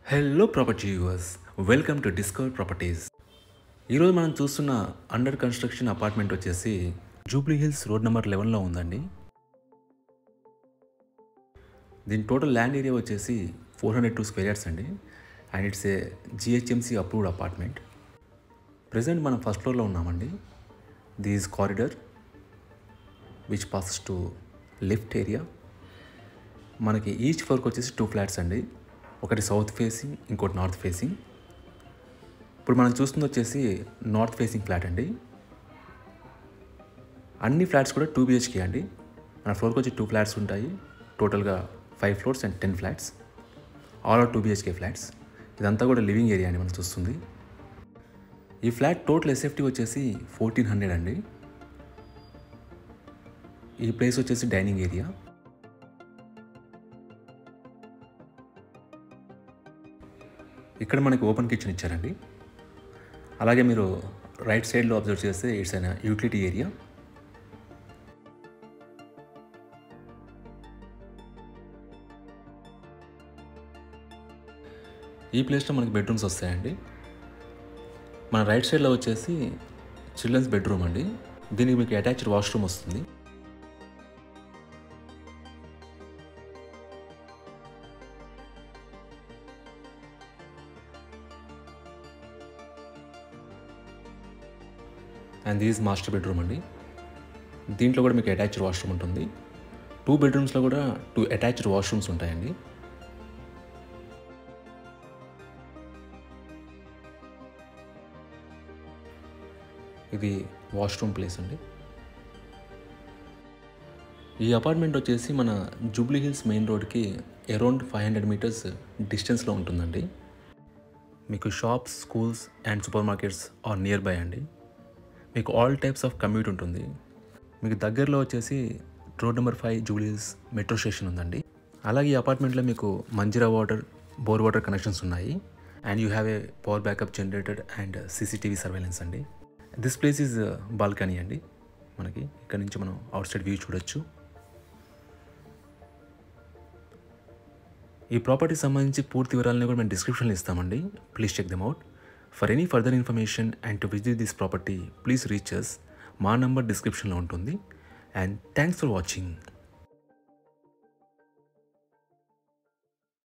Hello property viewers, welcome to discover properties. ఈరోజు మనం చూస్తున్న అండర్ కన్స్ట్రక్షన్ అపార్ట్మెంట్ వచ్చేసి జూబ్లీ హిల్స్ రోడ్ నెంబర్ 11లో ఉందండి. దీని టోటల్ ల్యాండ్ ఏరియా వచ్చేసి 402 స్క్వేర్ యార్డ్స్ అండి. And it's a GHMC approved apartment. Present మనం ఫస్ట్ ఫ్లోర్లో ఉన్నామండి. This corridor which passes to lift area. మనకి ఈచ్ ఫ్లోర్కి వచ్చేసి 2 ఫ్లాట్స్ అండి. ఒకటి సౌత్ ఫేసింగ్, ఇంకోటి నార్త్ ఫేసింగ్. ఇప్పుడు మనం చూస్తుంది వచ్చేసి నార్త్ ఫేసింగ్ ఫ్లాట్ అండి. అన్ని ఫ్లాట్స్ కూడా 2 BHK అండి. మన ఫ్లోర్కి వచ్చి 2 ఫ్లాట్స్ ఉంటాయి. టోటల్గా 5 floors and 10 flats. All are 2 BHK flats. ఇదంతా కూడా లివింగ్ ఏరియా అండి మనం చూస్తుంది. ఈ ఫ్లాట్ టోటల్ SFT వచ్చేసి 1400 అండి. ఈ ప్లేస్ వచ్చేసి డైనింగ్ ఏరియా. ఇక్కడ మనకి ఓపెన్ కిచెన్ ఇచ్చారండి. అలాగే మీరు రైట్ సైడ్లో అబ్జర్వ్ చేస్తే ఇట్స్ అన్ యూటిలిటీ ఏరియా. ఈ ప్లేస్లో మనకి బెడ్రూమ్స్ వస్తాయండి. మన రైట్ సైడ్లో వచ్చేసి చిల్డ్రన్స్ బెడ్రూమ్ అండి. దీనికి మీకు అటాచ్డ్ వాష్రూమ్ వస్తుంది. అండ్ దిస్ మాస్టర్ బెడ్రూమ్ అండి. దీంట్లో కూడా మీకు అటాచ్డ్ వాష్రూమ్ ఉంటుంది. 2 బెడ్రూమ్స్లో కూడా 2 అటాచ్డ్ వాష్రూమ్స్ ఉంటాయండి. ఇది వాష్రూమ్ ప్లేస్ అండి. ఈ అపార్ట్మెంట్ వచ్చేసి మన జూబ్లీ హిల్స్ మెయిన్ రోడ్కి అరౌండ్ 500 మీటర్స్ డిస్టెన్స్లో ఉంటుందండి. మీకు shops, schools and supermarkets are near by అండి. మీకు ఆల్ టైప్స్ ఆఫ్ కమ్యూట్ ఉంటుంది. మీకు దగ్గరలో వచ్చేసి road number 5 Jubilee Hills metro station ఉందండి. అలాగే ఈ అపార్ట్మెంట్లో మీకు Manjira water, bore water connections ఉన్నాయి. And you have a power backup generator and CCTv surveillance అండి. దిస్ ప్లేస్ ఈజ్ బాల్కనీ అండి. మనకి ఇక్కడ నుంచి మనం అవుట్ సైడ్ వ్యూ చూడొచ్చు. ఈ ప్రాపర్టీకి సంబంధించి పూర్తి వివరాలను కూడా మేము డిస్క్రిప్షన్లో ఇస్తామండి. Please check them out. For any further information and to visit this property, please reach us. మా నంబర్ డిస్క్రిప్షన్లో ఉంటుంది. And thanks for watching.